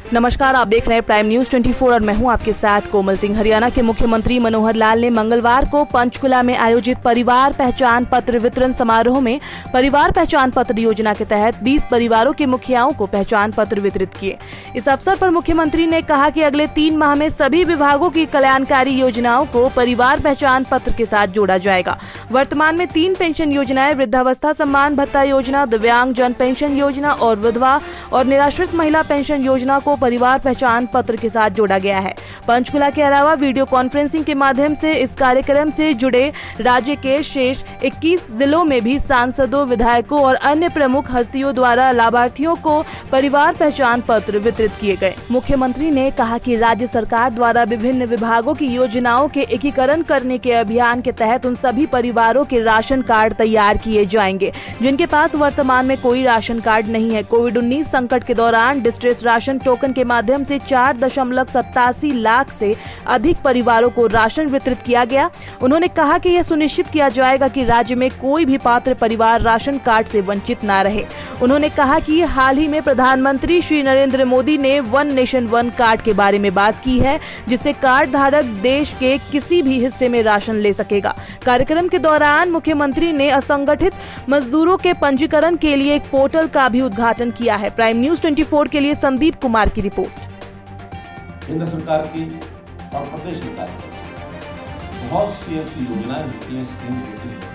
नमस्कार, आप देख रहे हैं प्राइम न्यूज 24 और मैं हूं आपके साथ कोमल सिंह। हरियाणा के मुख्यमंत्री मनोहर लाल ने मंगलवार को पंचकुला में आयोजित परिवार पहचान पत्र वितरण समारोह में परिवार पहचान पत्र योजना के तहत 20 परिवारों के मुखियाओं को पहचान पत्र वितरित किए। इस अवसर पर मुख्यमंत्री ने कहा कि अगले 3 माह में सभी विभागों की कल्याणकारी योजनाओं को परिवार पहचान पत्र के साथ जोड़ा जाएगा। वर्तमान में 3 पेंशन योजनाएं, वृद्धावस्था सम्मान भत्ता योजना, दिव्यांग जन पेंशन योजना और विधवा और निराश्रित महिला पेंशन योजना को परिवार पहचान पत्र के साथ जोड़ा गया है। पंचकुला के अलावा वीडियो कॉन्फ्रेंसिंग के माध्यम से इस कार्यक्रम से जुड़े राज्य के शेष 21 जिलों में भी सांसदों, विधायकों और अन्य प्रमुख हस्तियों द्वारा लाभार्थियों को परिवार पहचान पत्र वितरित किए गए। मुख्यमंत्री ने कहा कि राज्य सरकार द्वारा विभिन्न विभागों की योजनाओं के एकीकरण करने के अभियान के तहत उन सभी परिवारों के राशन कार्ड तैयार किए जाएंगे जिनके पास वर्तमान में कोई राशन कार्ड नहीं है। कोविड-19 संकट के दौरान डिस्ट्रेस राशन टोकन के माध्यम से 4.87 लाख से अधिक परिवारों को राशन वितरित किया गया। उन्होंने कहा कि यह सुनिश्चित किया जाएगा कि राज्य में कोई भी पात्र परिवार राशन कार्ड से वंचित न रहे। उन्होंने कहा कि हाल ही में प्रधानमंत्री श्री नरेंद्र मोदी ने वन नेशन वन कार्ड के बारे में बात की है, जिससे कार्ड धारक देश के किसी भी हिस्से में राशन ले सकेगा। कार्यक्रम के दौरान मुख्यमंत्री ने असंगठित मजदूरों के पंजीकरण के लिए एक पोर्टल का भी उद्घाटन किया है। प्राइम न्यूज 24 के लिए संदीप कुमार की रिपोर्ट। केंद्र सरकार की और प्रदेश सरकार की बहुत सी ऐसी योजनाएं होती हैं, स्कीम होती है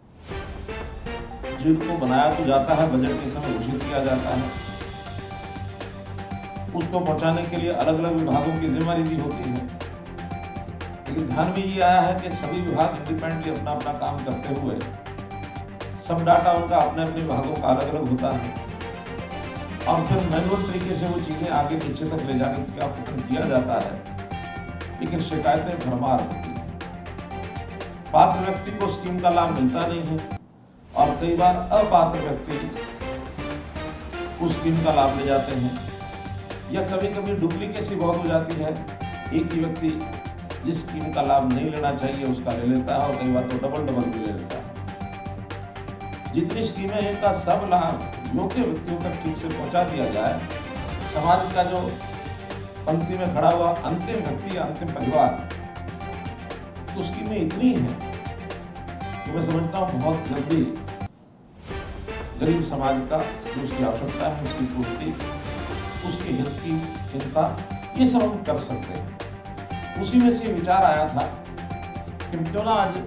जिनको बनाया तो जाता है, बजट के समय घोषित किया जाता है, उसको पहुंचाने के लिए अलग अलग विभागों की जिम्मेदारी भी होती है। लेकिन ध्यान में ये आया है कि सभी विभाग इंडिपेंडेंटली अपना अपना काम करते हुए सब डाटा उनका अपने अपने विभागों का अलग अलग होता है और फिर मैनुअल तरीके से वो चीजें आगे पीछे तक ले जाने का प्रयत्न किया जाता है, लेकिन शिकायतें भरमार होती हैं। पात्र व्यक्ति को स्कीम का लाभ मिलता नहीं है और कई बार अपात्र व्यक्ति उस स्कीम का लाभ ले जाते हैं या कभी कभी डुप्लीकेसी बहुत हो जाती है। एक ही व्यक्ति जिस स्कीम का लाभ नहीं लेना चाहिए उसका ले लेता है और कई बार तो डबल भी ले लेता है। जितनी स्कीमें हैं इनका सब लाभ योग्य व्यक्तियों तक ठीक से पहुंचा दिया जाए, समाज का जो पंक्ति में खड़ा हुआ अंतिम व्यक्ति या अंतिम परिवार, तो स्कीमें इतनी हैं कि मैं समझता हूँ बहुत जल्दी गरीब समाज का जो उसकी आवश्यकता है उसकी पूर्ति, उसके हित की चिंता, ये सब हम कर सकते हैं। उसी में से विचार आया था कि क्यों ना आज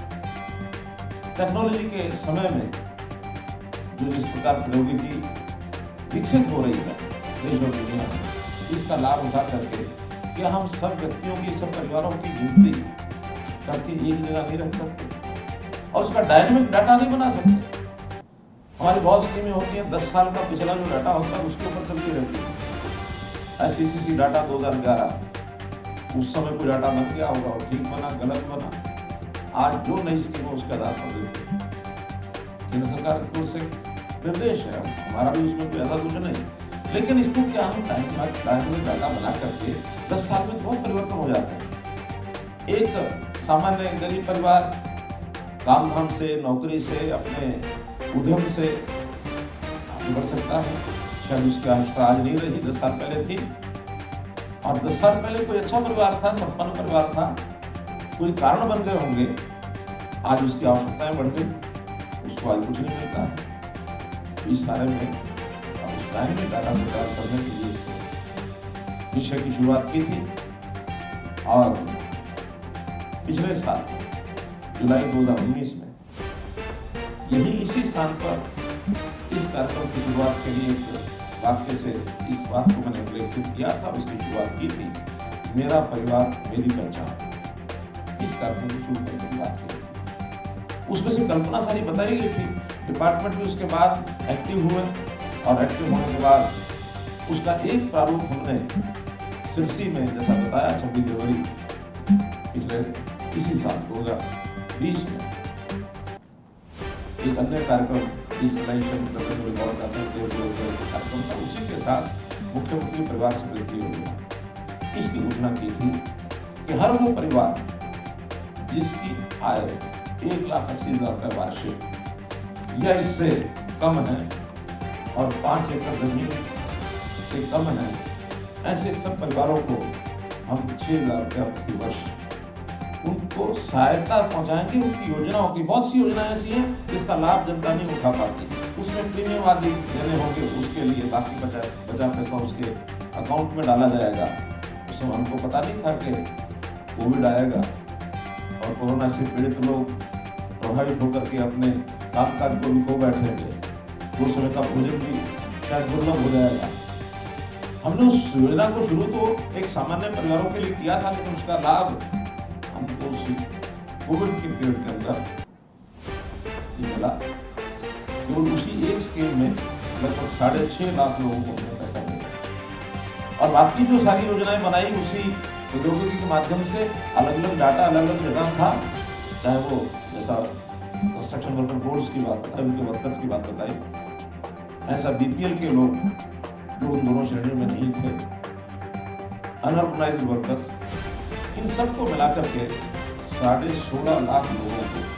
टेक्नोलॉजी के समय में जो जिस प्रकार प्रौद्योगिकी विकसित हो रही है देश और दुनिया में, इसका लाभ उठा करके क्या हम सब व्यक्तियों की, सब परिवारों की गिनती करके एक जगह नहीं रख सकते और उसका डायनेमिक डाटा नहीं बना सकते। हमारी बहुत स्कीमें होती हैं, 10 साल का पिछला जो डाटा होता है उसके ऊपर चलती रहती है। SECC डाटा 2011, उस समय कोई डाटा बन गया होगा और ठीक बना, गलत बना, आज जो नई स्कीम है उसके आधार पर देते हैं। केंद्र सरकार की ओर से निर्देश है, हमारा भी उसमें कोई ऐसा कुछ नहीं, लेकिन इसको क्या हम डायनेमिक डाटा बना करके 10 साल में बहुत परिवर्तन हो जाता है। एक सामान्य गरीब परिवार काम धाम से, नौकरी से, अपने उद्यम से आगे बढ़ सकता है। शायद उसकी आवश्यकता आज नहीं रही, 10 साल पहले थी और 10 साल पहले कोई अच्छा परिवार था, संपन्न परिवार था, कोई कारण बन गए होंगे, आज उसकी आवश्यकताएं बढ़ गई, उसको आज कुछ नहीं मिलता है। तो इस सारे में अब उस डायनेमिक डाटा को तैयार करने के लिए इस विषय की शुरुआत की थी और पिछले साल जुलाई 2019 में यही इसी स्थान पर इस कार्यक्रम की शुरुआत के लिए एक वाक्य से इस बात को मैंने उल्लेखित किया था, उसकी शुरुआत की थी, मेरा परिवार मेरी पहचान। इस कार्यक्रम को शुरू करने की बात की, उसमें से कल्पना सारी बताई गई थी। डिपार्टमेंट भी उसके बाद एक्टिव हुए और एक्टिव होने के बाद उसका एक प्रारूप हमने सिरसी में, जैसा बताया, 26 जनवरी पिछले इसी साल 2020 में एक अन्य कार्यक्रम डिजिटलाइजेशन कार्यक्रम था, उसी के साथ मुख्यमंत्री परिवार समृद्धि योजना, इसकी घोषणा की थी कि हर वो परिवार जिसकी आय 1,80,000 वार्षिक या इससे कम है और 5 एकड़ जमीन से कम है, ऐसे सब परिवारों को हम 6 लाख रुपया प्रति वर्ष उनको सहायता पहुंचाएंगे। उनकी योजनाओं की बहुत सी योजनाएं ऐसी हैं जिसका लाभ जनता नहीं उठा पाती, उसमें प्रीमियम आदि देने होंगे, उसके लिए बाकी बचा पैसा उसके अकाउंट में डाला जाएगा। उस समय हमको पता नहीं था कि कोविड आएगा और कोरोना से पीड़ित लोग प्रभावित होकर के अपने कामकाज को भी खो बैठेंगे, उस समय का भोजन भी शायद दुर्लभ हो जाएगा। हमने उस योजना को शुरू तो एक सामान्य परिवारों के लिए किया था, लेकिन उसका लाभ हमको कोविड के पीरियड के अंदर मिला। केवल उसी एक स्कीम में लगभग 6.5 लाख लोगों को पैसा मिला और बाकी जो सारी योजनाएं बनाई उसी प्रौद्योगिकी के माध्यम से अलग अलग डाटा अलग अलग जगह था, चाहे वो जैसा कंस्ट्रक्शन वर्कर बोर्ड्स की बात बताई, उनके वर्कर्स की बात बताई, ऐसा बीपीएल के लोग जो उन दोनों श्रेणियों में नहीं थे, अनऑर्गेनाइज्ड वर्कर्स, इन सबको मिलाकर के 16.5 लाख लोगों को